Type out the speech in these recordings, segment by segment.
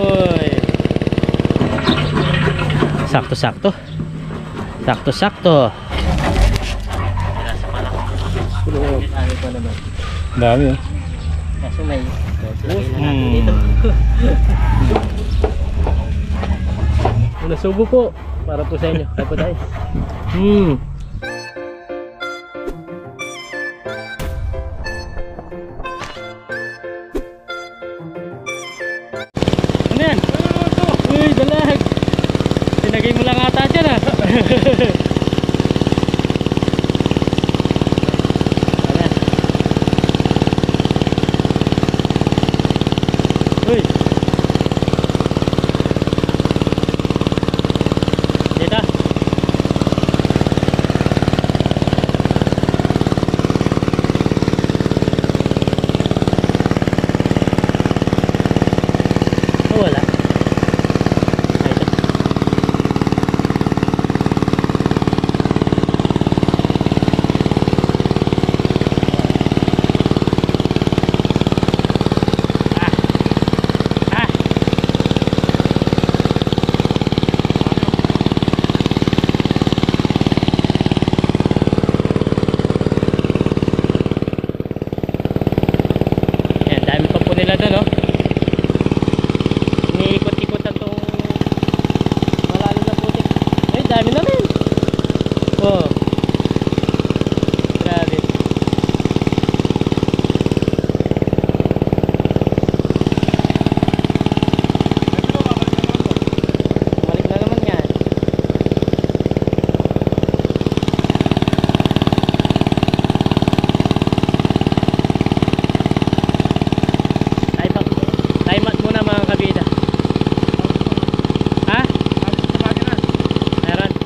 Uy. Sakto-sakto. Sakto-sakto. Ano pa naman? Dami oh. Kaso may lagay na natin dito. Nasubo po para po sa inyo. Kaya po tayo. Ano yan? Uy, dalag. Sinagay mo lang ata dyan ah. Uy. Dito. Oh, wala. Nila doon, no? Iniikot-ikotan tong malalim na putik. Ay, dami na rin. Oh. Grabe. Balik na naman yan. Timat muna mga kabida. Ha? Meron.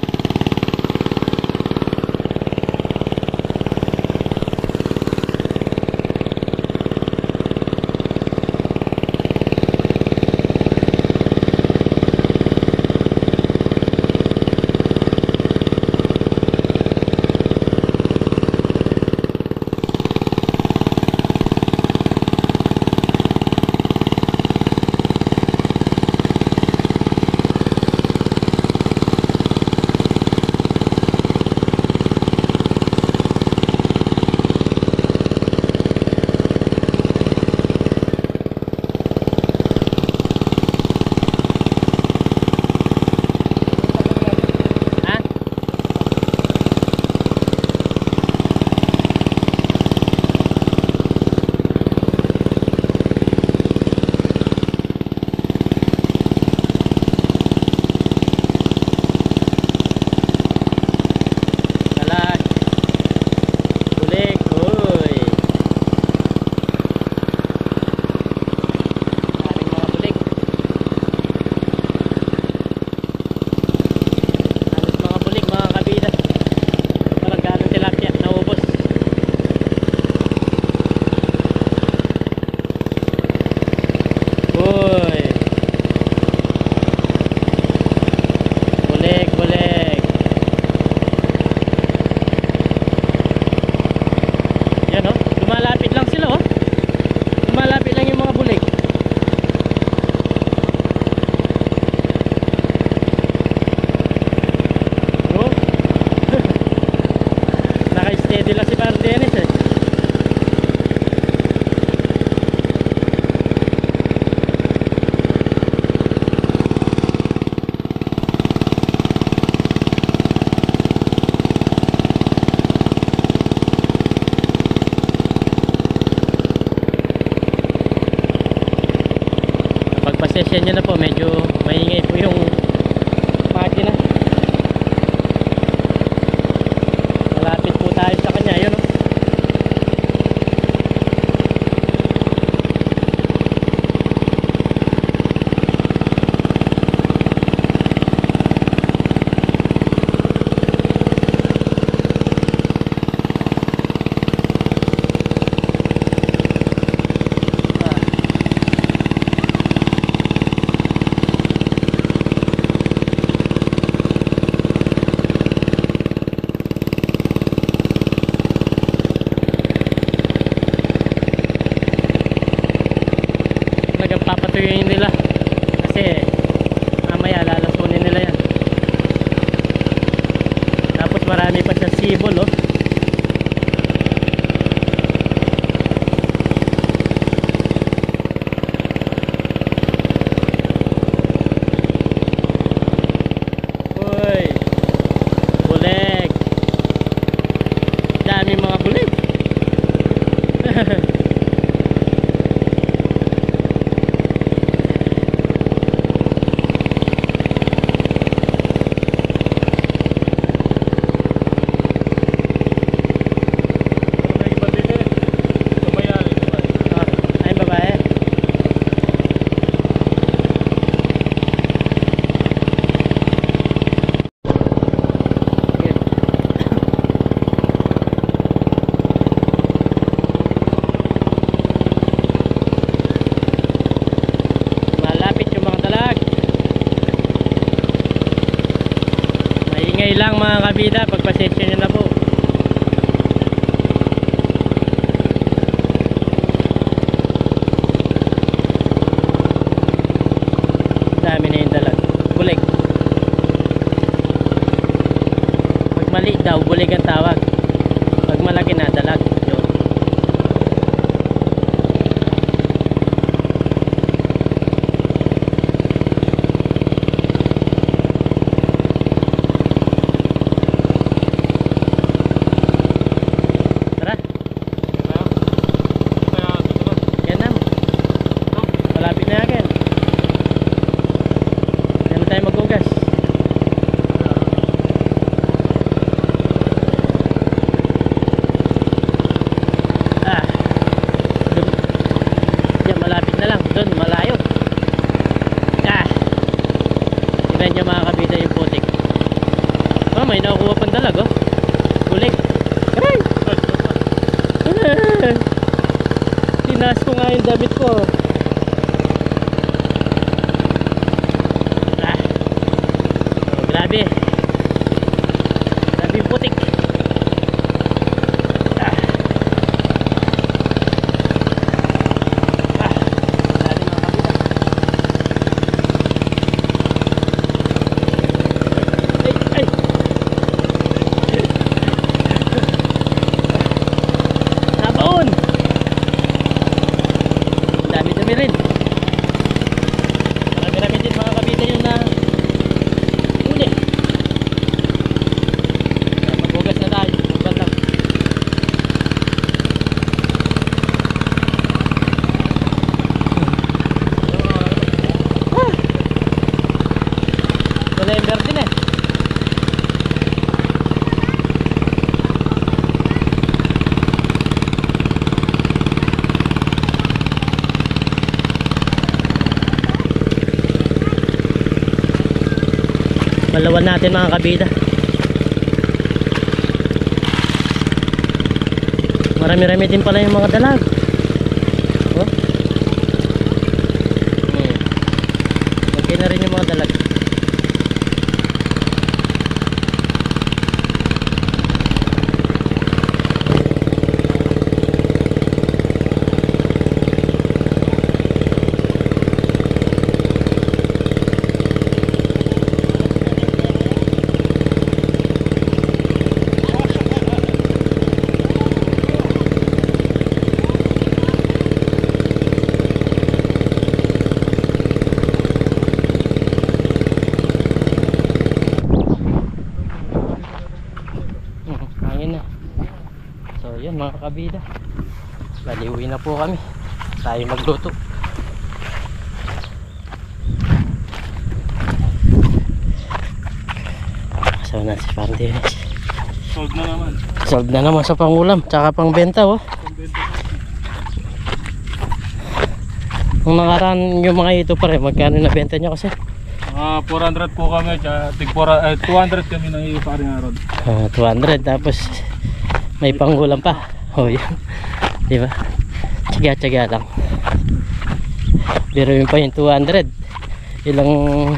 Pasensya nyo na po, medyo maingay po yung makina. Malapit po tayo sa kanya, yun o. Papatuyuin nila. kasi mamaya lalasunin nila yan. Tapos marami pa sa sibol, oh. Uy, bulig. Dami mga bulig. Ay, babae. Malapit yung mga dalag. Maingay lang mga kabida, pagpasensya nyo na po. Dami na yung dalag. Bulig. Pag maliit daw, bulig ang tawag. Pag malaki na, dalag. Yun. Tara. Yan na. Malapit na yan. Yan na tayo maghugas. Ah. Yan, malapit na lang. Doon, malayo. Ah. Tignan nyo mga kabida yung putik. Oh, may nakukuha pang dalag, oh. Bulig. Aray! Tinaas ko nga yung damit ko. Ah. Oh, grabe. Grabe yung putik. Ah. Ah. Grabe mga kabida. Ay, ay. Nabaon. Dami-dami rin. Marami-rami din mga kabida yung na uli. Maghugas na tayo. Maghugas lang. Ah. Wala yung verde na eh. Malawan natin mga kabida. Marami-rami din pala yung mga dalag. Oh. Okay na rin yung mga dalag. Hangin na. So yun mga kabida, baliwi na po kami. Tayo magluto. So na si Pandinis. Sold na naman. Solve na naman sa pangulam, tsaka pang benta, oh. Kung nakaraan yung mga ito pare, magkano na benta nyo kasi? 400 po kami, tsaka 200 kami nang iyo paring araw. 200 tapos may pangulam pa. Oh, yan. Di ba? Tsaga-tsaga lang. Pero yun pa yung 200. Ilang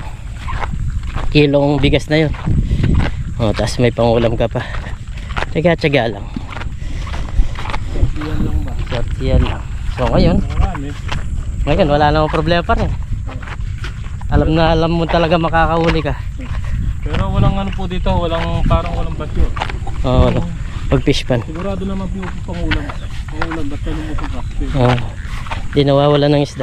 kilong bigas na yun. Oh, tapos may pangulam ka pa. Tsaga-tsaga lang. Yan lang ba? Yan lang. So ngayon, Marami. wala namang problema pa rin. Alam na alam mo talaga makakahuli ka. Pero walang ano po dito, parang walang batyo. Oo, pag fish pan. Sigurado naman po pangulam. Pangulam, basta lumuto ka. Oo. Di nawawala ng isda.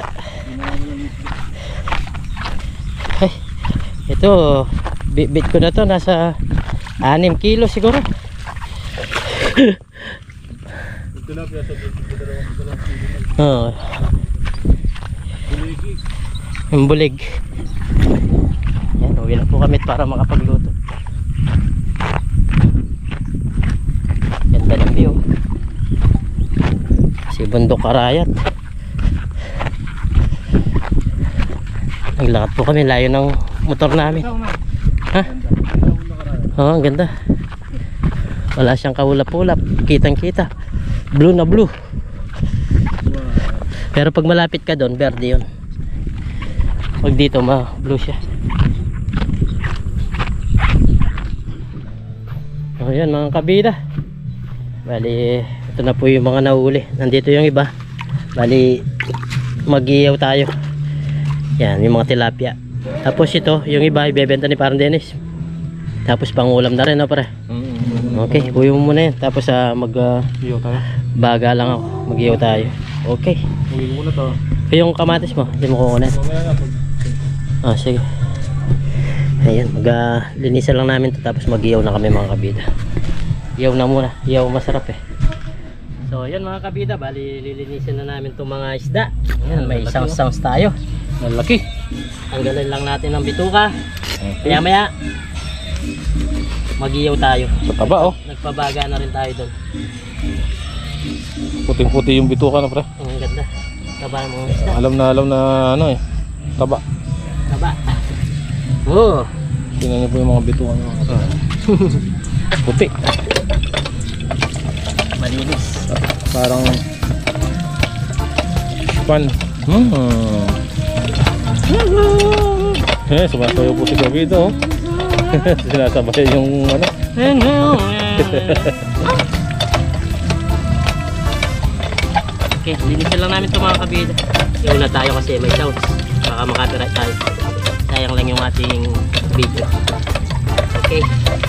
Ay, ito, bit ko na to, nasa 6 kilo siguro. Tilapia sa dalawang kilo. Oo. Buligi. Yung bulig. Yan, uwi na po kami para makapagluto. Ganda ng view. Si Bundok Arayat. Naglakad po kami, layo ng motor namin. Ha? Oo, ang ganda. Wala siyang kaulap-ulap, kitang kita, blue na blue. Pero pag malapit ka doon, verde yun. Pag dito, blue siya. O yan mga kabida, bali ito na po yung mga nahuli. Nandito yung iba, bali mag-iyaw tayo. Yan yung mga tilapia. Tapos ito yung iba ibebenta ni parang Dennis. Tapos pangulam na rin, no, pare? Okay, uwi mo muna yan. Tapos Iyo tayo. baga lang ako, mag-iyaw tayo. Okay. Uwi mo na to. Yung kamatis mo, hindi mo kukunin. Mamaya na pag... Sige. Ayan, linisan lang namin to, tapos mag-iyaw na kami mga kabida. Iyaw na muna, iyaw masarap eh. So ayan mga kabida, bali lilinisin na namin itong mga isda. Ayan, may sounds tayo. Malaki. Tanggalin lang natin ang bituka. Okay. Maya maya mag-iyaw tayo. Sa taba oh. Nagpabaga na rin tayo doon. Puting-puti yung bituka na pre. Ang ganda. Taba ng mga isda. Alam na ano eh. Taba. Taba. Oh. Tingnan niyo po yung mga bituka niyo. Puti. Malinis. Parang pan. Sumasayaw po si Gabito oh. Sinasabay yung ano. Okay, linisin lang namin ito mga kabida. Iwan na tayo kasi may sounds. Baka makapiright tayo. Sayang lang yung ating video. Okay.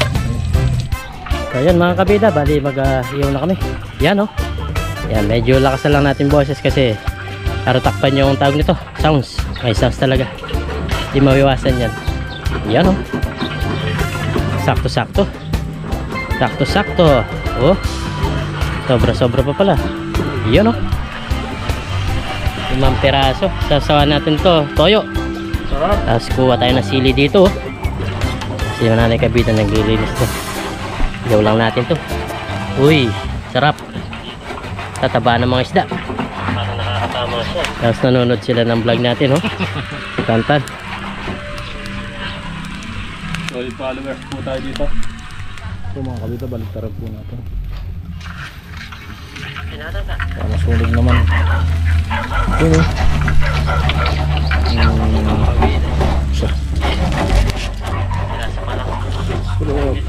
So yan mga kabida, bali mag-iyaw na kami. Yan oh. Yan, medyo lakas na lang natin boses kasi para takpan yung tawag nito. Sounds. May sounds talaga. Di mawiwasan yan. Yan oh. Sakto-sakto. Sakto-sakto. Oh. Sobra-sobra pa pala. Yan oh. 5 piraso. Sasawan natin to. Toyo. Sarap. Tapos kuha tayo ng sili dito. Kasi yung nanay kabita naglilinis to. Ilaw lang natin to. Uy, sarap. Tataba ng mga isda. Parang nakakatama siya. Tapos nanonood sila ng vlog natin, oh. Tantan. Solid followers po tayo dito. So mga kabita, baliktaran po natin. Para sulit naman. Yun siya. Sulit.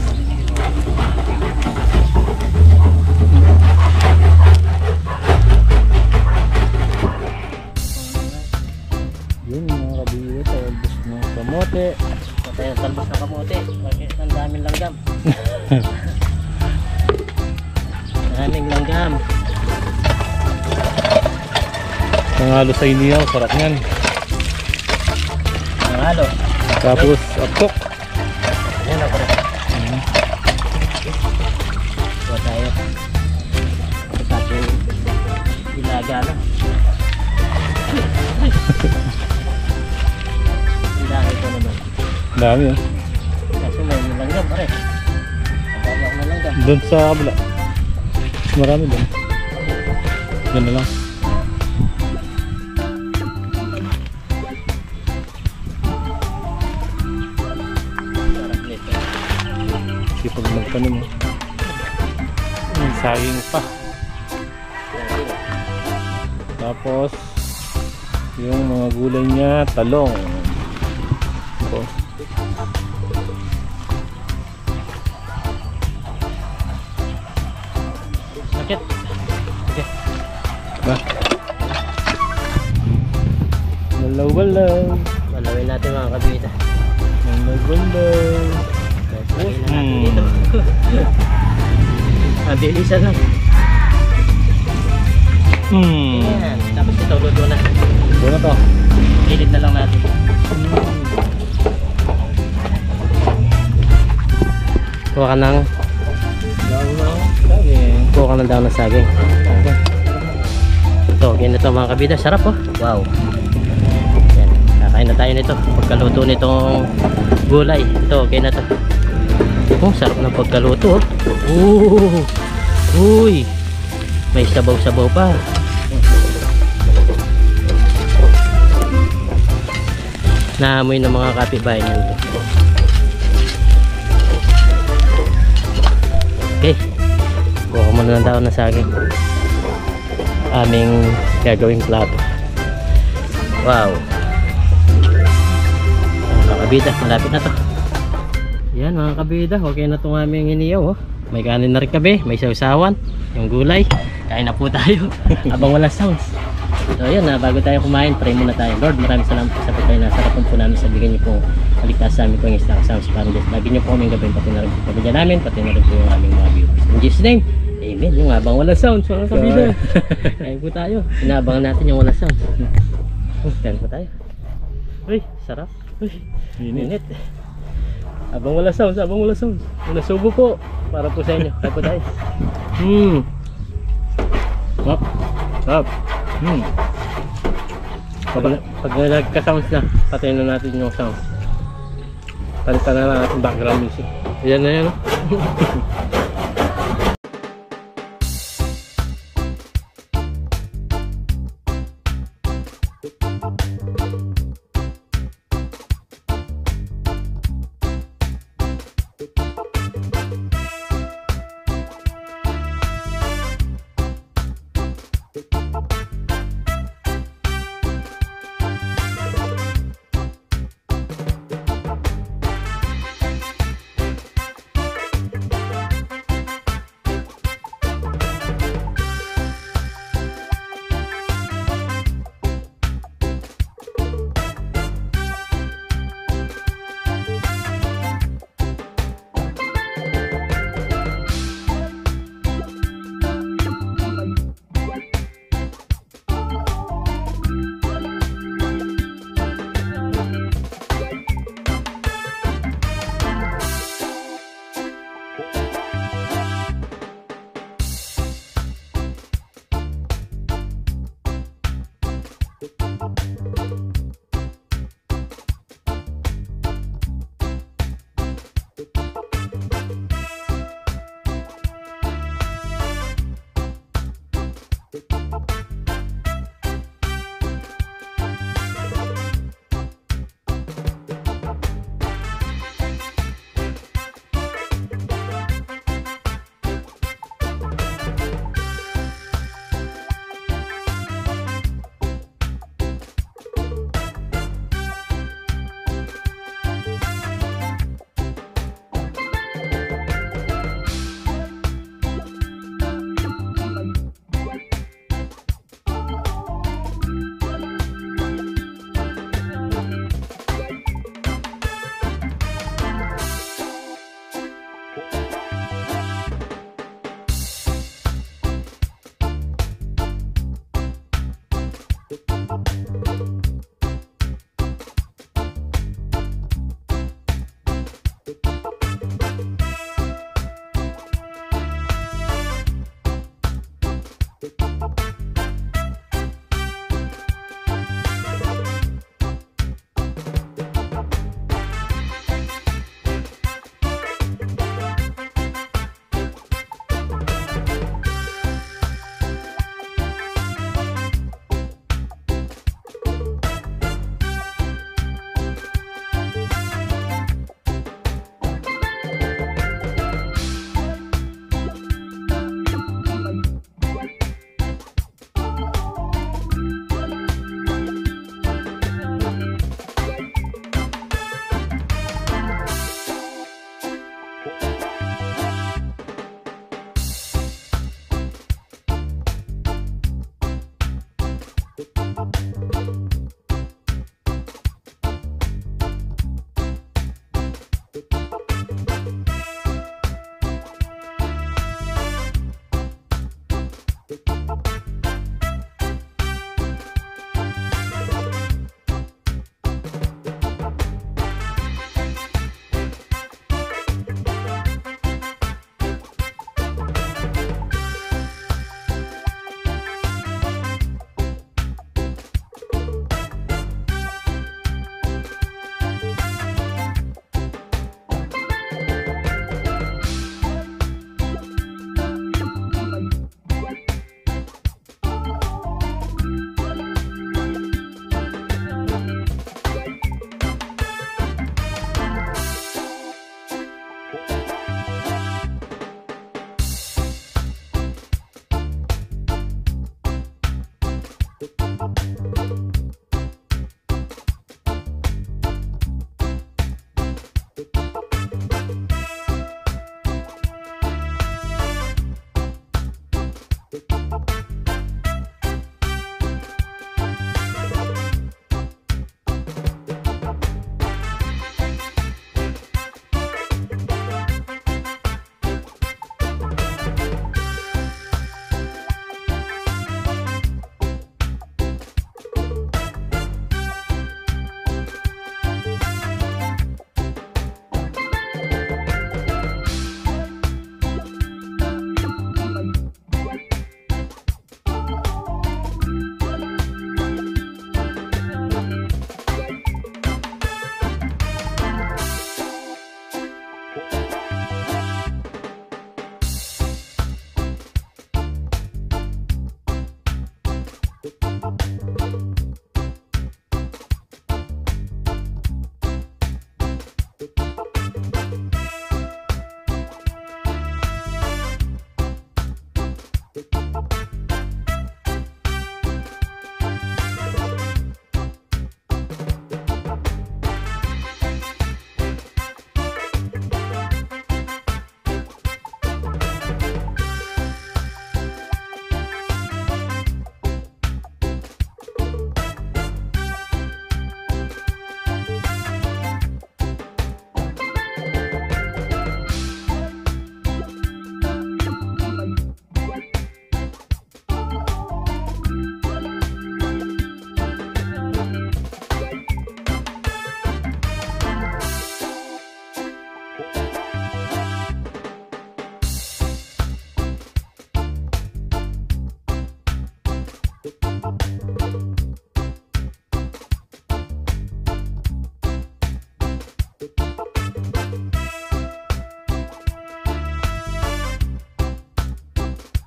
Yun mga kabita, talbos ng kamote. Patay ang talbos ng kamote. Bakit ang daming langgam? Daming langgam. Nangalo sa inihaw, sarap yan. Nangalo. Tapos apok. Ayan ako rin. Kuha tayo. Sa ating ilaga na. Ang dami ko naman. Dami oh. Kasi may langgam pare. Ang dami na langgam. Doon sa kabila. Marami doon. Ganda lang. Sarap nito. Sipag magtanim oh. May saging pa. Tapos yung mga gulay niya, talong. Oh. Sakit. Ba? Walaw-walaw. Palawin natin mga kabida. Maganda. Lagyan na natin dito. Mabilisan lang. Ayan. Tapos ito, luto na. Buo to. Pilit na lang natin. Kuha ka ng Saging. kuha ka ng daon ng saging. Okay. Ito, ganito mga kabida. Sarap oh. Wow. Yan. Kakain na tayo nito. Pagkaluto nitong gulay. Ito, okay na to. Oh, sarap ng pagkaluto oh. Uy. May sabaw-sabaw pa. Naamoy ng mga kapitbahay nito. Okay. Kuha muna ng daon na saging. Aming gagawing plato. Wow. Mga kabida, malapit na to. Yan mga kabida, okay na itong aming iniyaw oh. May kanin na rin kami, may sausawan, yung gulay. Kain na po tayo habang wala sounds. So yun, bago tayo kumain, pray muna tayo. Lord, maraming salamat po sa pagkain na sarapan po namin sa bigyan niyo po kaligtas sa amin po yung Isla Sounds Foundation. Lagi niyo po kaming gabay, pati na rin po pamilya namin, pati na rin po yung aming mga viewers. In Jesus name, amen. Yung habang wala sounds, mga kabida. Kain po tayo. Inaabangan natin yung wala sounds. Kain po tayo. Uy, sarap. Uy, init. Habang wala sounds, habang wala sounds. Nasubo po para po sa inyo. Kain po tayo. Sarap. Sarap. Pag nagka-sounds na, patayin na natin yung sounds. Palitan na natin background music. Ayan na yan.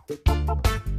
Bye.